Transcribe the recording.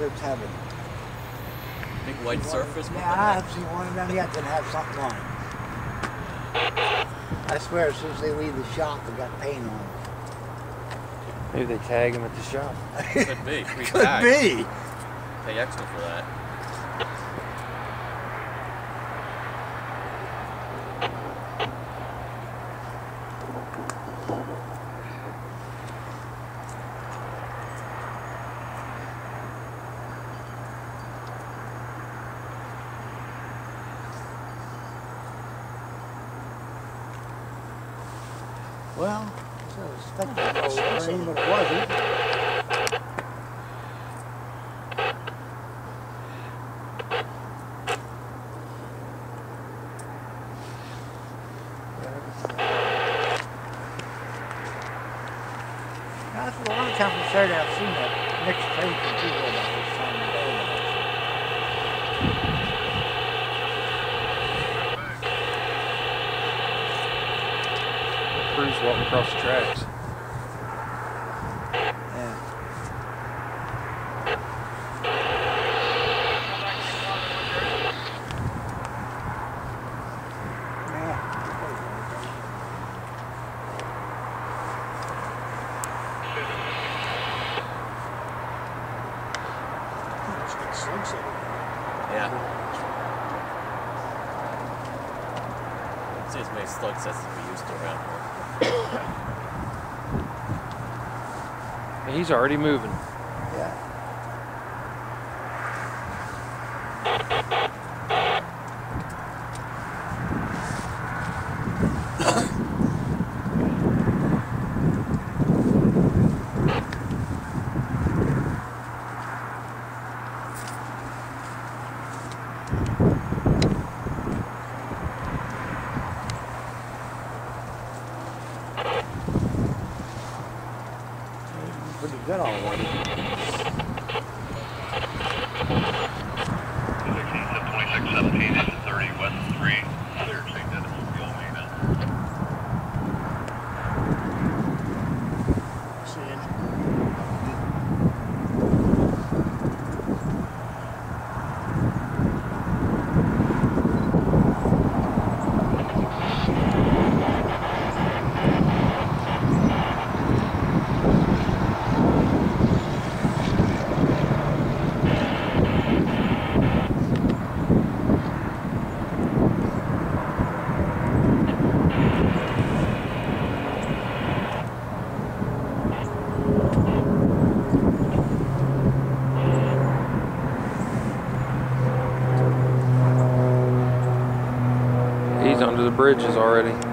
taggers having? Big white surface? Yeah, I haven't seen one of them yet that have something on it. I swear, as soon as they leave the shop, they got paint on it. Maybe they tag them at the shop. Could be. Could be. Pay extra for that. Well, so I expected it was rain, but it wasn't. Now, that's a lot of times I started out seeing that mixed faith in people about this time of day. Crews walking across the tracks. Yeah. Yeah. See as many slug sets as we used to around here. He's already moving. Yeah. Pretty good already. 2617 into 30 west 3. Clear, St. Denis will be all made up. He's under the bridges already.